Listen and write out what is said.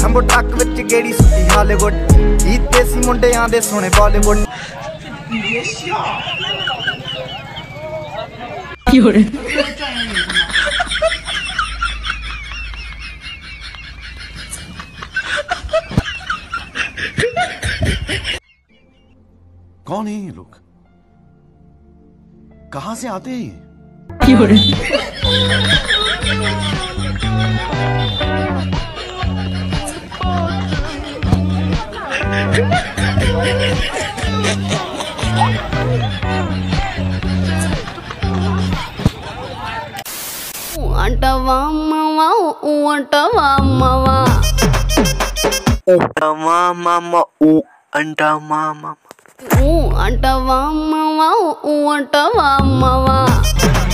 Jumbo टक विच गेड़ी सुती Hollywood कीते सी मुंडियां दे सोने बॉलीवुड कौन है ये लोग? कहां से आते हैं? antava mama antava mama antava mama antava mama antava mama antava mama